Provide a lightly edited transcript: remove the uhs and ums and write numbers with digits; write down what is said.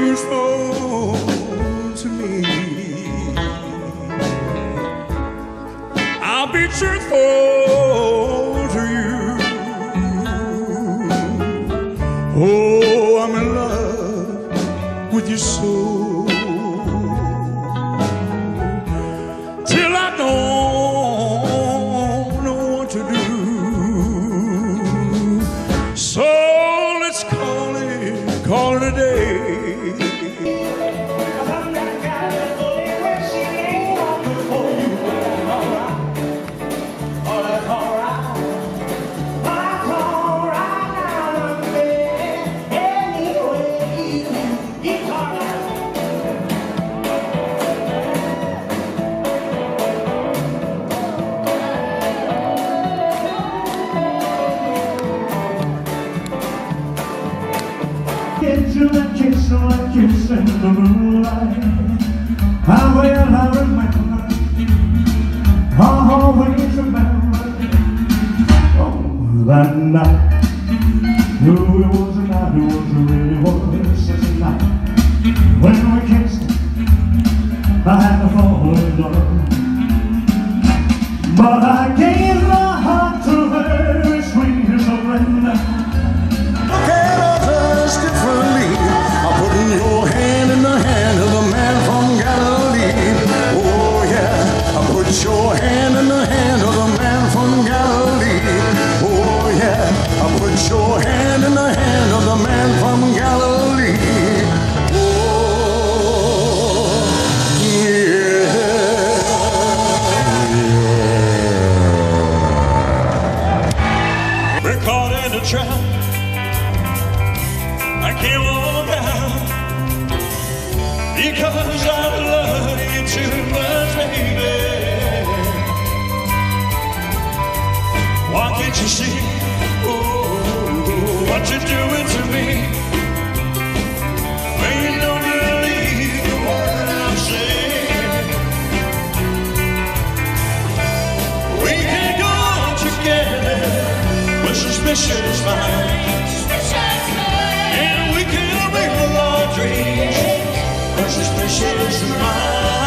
truthful to me. I'll be truthful to you. Oh, I'm in love with your soul. Till I don't know what to do. So let's call it a day. Into a kiss in the moonlight. How well I remember, always remember. Oh, that night. No, it was a night, it really was such a night. When we kissed, I had to fall in love. But I gave my heart to her, sweet surrender. Your hand in the hand of the man from Galilee. Oh yeah, I put your hand in the hand of the man from Galilee. Oh yeah, I put your hand in the hand of the man from Galilee. Oh yeah. We're caught in a trap. I can't walk out because I love you too much, baby. Why can't you see, oh, what you're doing to me? When you don't believe the word I'm saying. We can't go on together with suspicious minds. And we can't real our dreams. Suspicious mind.